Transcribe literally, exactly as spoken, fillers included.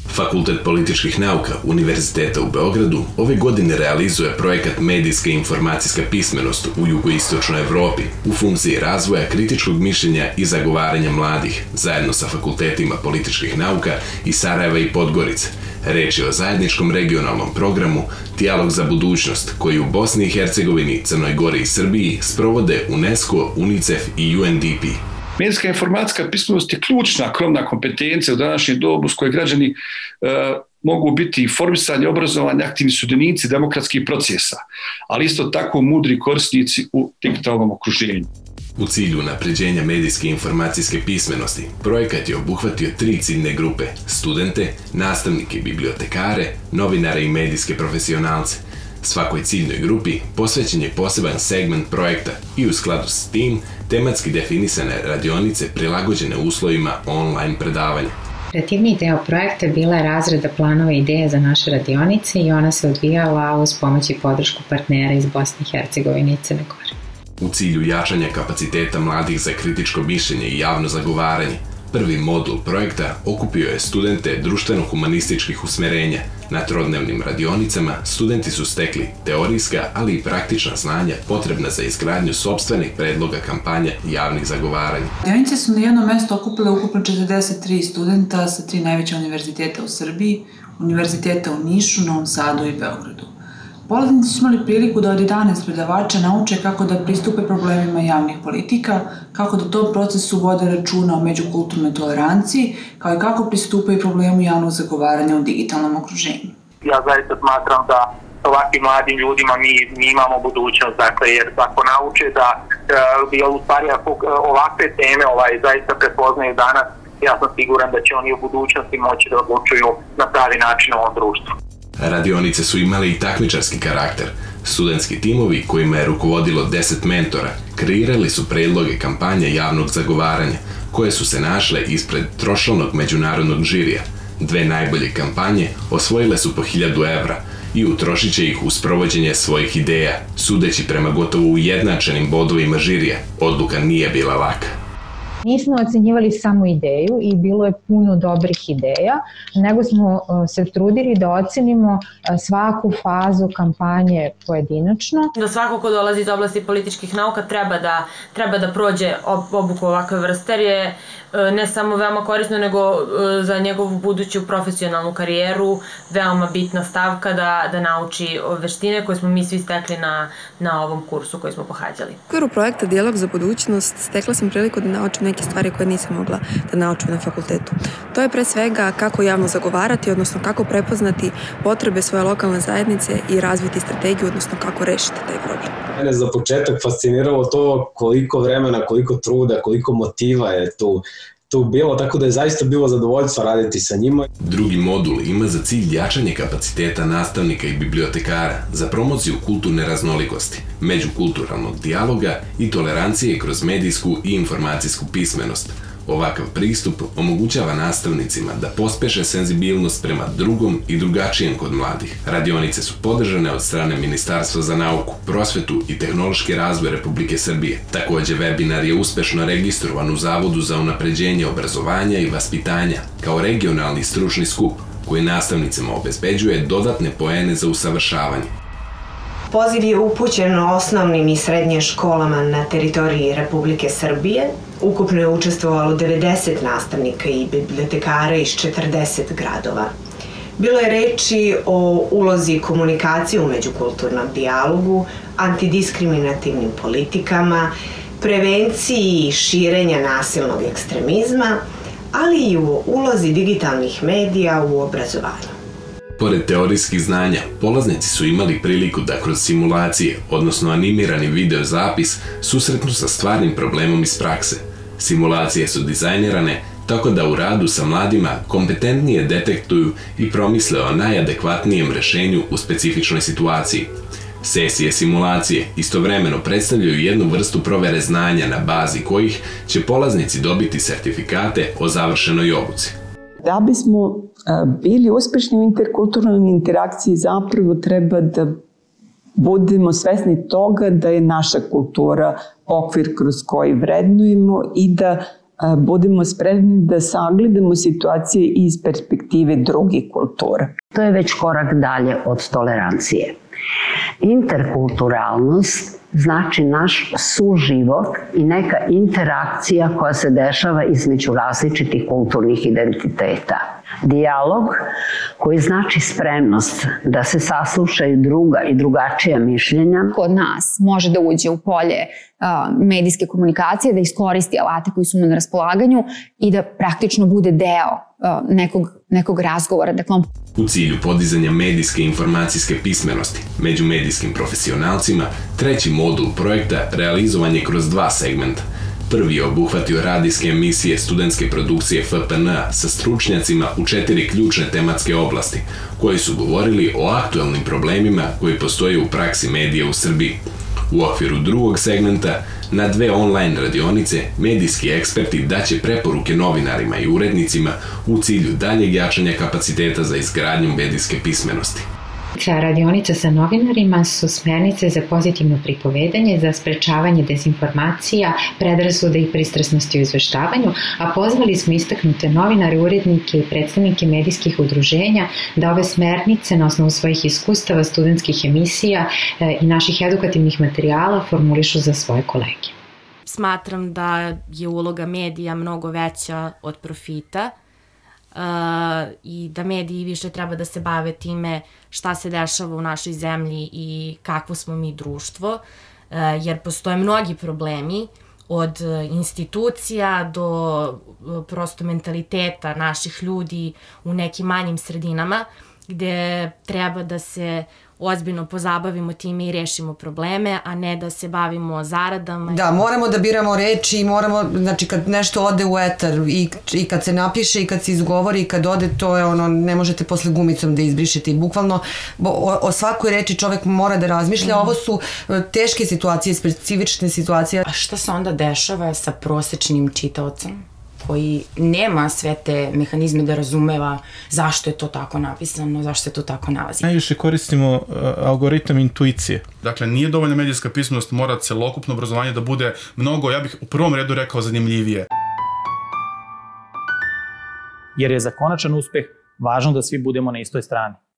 Fakultet političkih nauka Univerziteta u Beogradu ove godine realizuje projekat Medijska i informacijska pismenost u jugoistočnoj Evropi u funkciji razvoja kritičkog mišljenja i zagovaranja mladih, zajedno sa fakultetima političkih nauka iz Sarajeva i Podgorice. Reč je o zajedničkom regionalnom programu Dijalog za budućnost, koji u Bosni i Hercegovini, Crnoj Gori i Srbiji sprovode UNESCO, UNICEF i U N D P. Medijska informacijska pismenost je ključna krovna kompetencija u današnjem dobu s kojoj građani e, mogu biti informisani, obrazovani, aktivni sudionici demokratskih procesa, ali isto tako mudri korisnici u digitalnom okruženju. U cilju unapređenja medijske i informacijske pismenosti, projekat je obuhvatio tri ciljne grupe: studente, nastavnike i bibliotekare, novinare i medijske profesionalce. Svakoj ciljnoj grupi posvećen je poseban segment projekta i u skladu s tim tematski definisane radionice prilagođene uslovima online predavanja. Kreativni deo projekta bila je razrada planova i ideje za naše radionice i ona se odvijala uz pomoć i podršku partnera iz Bosne i Hercegovine i Crne Gore. U cilju jačanja kapaciteta mladih za kritičko mišljenje i javno zagovaranje, prvi modul projekta okupio je studente društveno-humanističkih usmerenja. Na trodnevnim radionicama studenti su stekli teorijska, ali i praktična znanja potrebna za izgradnju sopstvenih predloga kampanja javnih zagovaranja. Radionice su na jedno mesto okupile ukupno četrdeset tri studenta sa tri najveća univerziteta u Srbiji, univerziteta u Nišu, Novom Sadu i Beogradu. Polaznici su imali priliku da od jedanaest predavača nauče kako da pristupe problemima javnih politika, kako da u tom procesu vode računa o međukulturnoj toleranciji, kao i kako pristupaju problemu javnog zagovaranja u digitalnom okruženju. Ja zaista smatram da ovakvim mladim ljudima mi, mi imamo budućnost, dakle, jer ako nauče da e, u stvari ako ovakve teme ovaj, zaista prepoznaju danas, ja sam siguran da će oni u budućnosti moći da odlučuju na pravi način u ovom društvu. Radionice su imale i takmičarski karakter. Studentski timovi, kojima je rukovodilo deset mentora, kreirali su predloge kampanje javnog zagovaranja, koje su se našle ispred tročlanog međunarodnog žirija. Dve najbolje kampanje osvojile su po hiljadu evra i utrošit će ih u sprovođenje svojih ideja. Sudeći prema gotovo ujednačenim bodovima žirija, odluka nije bila laka. Nismo ocenjivali samo ideju i bilo je puno dobrih ideja, nego smo se trudili da ocenimo svaku fazu kampanje pojedinačno. Da svako ko dolazi iz oblasti političkih nauka treba da, treba da prođe obuku ovakve vrste, jer je ne samo veoma korisno, nego za njegovu buduću profesionalnu karijeru veoma bitna stavka da, da nauči veštine koje smo mi svi stekli na, na ovom kursu koji smo pohađali. U okviru projekta Dijalog za budućnost stekla sam priliku da naučim neke stvari koje nisam mogla da naučim na fakultetu. To je pre svega kako javno zagovarati, odnosno kako prepoznati potrebe svoje lokalne zajednice i razviti strategiju, odnosno kako rešiti taj problem. Mene za početak fasciniralo to koliko vremena, koliko truda, koliko motiva je tu tu bilo, tako da je zaista bilo zadovoljstvo raditi sa njima. Drugi modul ima za cilj jačanje kapaciteta nastavnika i bibliotekara za promociju kulturne raznolikosti, međukulturalnog dijaloga i tolerancije kroz medijsku i informacijsku pismenost. Ovakav pristup omogućava nastavnicima da pospeše senzibilnost prema drugom i drugačijem kod mladih. Radionice su podržane od strane Ministarstva za nauku, prosvetu i tehnološki razvoj Republike Srbije. Takođe, webinar je uspešno registrovan u Zavodu za unapređenje obrazovanja i vaspitanja kao regionalni stručni skup koji nastavnicima obezbeđuje dodatne poene za usavršavanje. Poziv je upućen osnovnim i srednjim školama na teritoriji Republike Srbije. Ukupno je učestvovalo devedeset nastavnika i bibliotekara iz četrdeset gradova. Bilo je reči o ulozi komunikacije u međukulturnom dijalogu, antidiskriminativnim politikama, prevenciji širenja nasilnog ekstremizma, ali i u ulozi digitalnih medija u obrazovanju. Pored teorijskih znanja, polaznici su imali priliku da kroz simulacije, odnosno animirani video zapis, susretnu sa stvarnim problemom iz prakse. Simulacije su dizajnirane tako da u radu sa mladima kompetentnije detektuju i promisle o najadekvatnijem rešenju u specifičnoj situaciji. Sesije simulacije istovremeno predstavljaju jednu vrstu provere znanja na bazi kojih će polaznici dobiti sertifikate o završenoj obuci. Da bismo bili uspešni u interkulturnoj interakciji, zapravo treba da budemo svesni toga da je naša kultura okvir kroz koji vrednujemo i da budemo spremni da sagledamo situacije iz perspektive drugih kultura. To je već korak dalje od tolerancije. Interkulturalnost znači naš suživot i neka interakcija koja se dešava između različitih kulturnih identiteta. Dijalog koji znači spremnost da se saslušaju druga i drugačija mišljenja. Kod nas može da uđe u polje medijske komunikacije, da iskoristi alate koji su mu na raspolaganju i da praktično bude deo nekog, nekog razgovora. Dakle, on... U cilju podizanja medijske i informacijske pismenosti među medijskim profesionalcima, treći modul projekta realizovan je kroz dva segmenta. Prvi je obuhvatio radijske emisije studentske produkcije F P N-a sa stručnjacima u četiri ključne tematske oblasti, koji su govorili o aktuelnim problemima koji postoje u praksi medija u Srbiji. U okviru drugog segmenta, na dve online radionice, medijski eksperti daće preporuke novinarima i urednicima u cilju daljeg jačanja kapaciteta za izgradnju medijske pismenosti. Radionica sa novinarima su smernice za pozitivno pripovedanje, za sprečavanje dezinformacija, predrasuda i pristrasnosti u izveštavanju, a pozvali smo istaknute novinare, urednike i predstavnike medijskih udruženja da ove smernice na osnovu svojih iskustava, studentskih emisija i naših edukativnih materijala formulišu za svoje kolege. Smatram da je uloga medija mnogo veća od profita, Uh, i da mediji više treba da se bave time šta se dešava u našoj zemlji i kakvo smo mi društvo, uh, jer postoje mnogi problemi od institucija do uh, prosto mentaliteta naših ljudi u nekim manjim sredinama gde treba da se ozbiljno pozabavimo time i rešimo probleme, a ne da se bavimo zaradama. Da, moramo da biramo reči i moramo, znači kad nešto ode u etar i, i kad se napiše i kad se izgovori i kad ode, to je ono, ne možete posle gumicom da izbrišete i bukvalno o, o svakoj reči čovek mora da razmišlja. Mm. Ovo su teške situacije, specifične situacije. A šta se onda dešava sa prosečnim čitaocem koji nema sve te mehanizme da razumeva zašto je to tako napisano, zašto se to tako nalazi. Najviše koristimo uh, algoritam intuicije. Dakle, nije dovoljna medijska pismenost, mora celokupno obrazovanje da bude mnogo, ja bih u prvom redu rekao, zanimljivije. Jer je za konačan uspeh važno da svi budemo na istoj strani.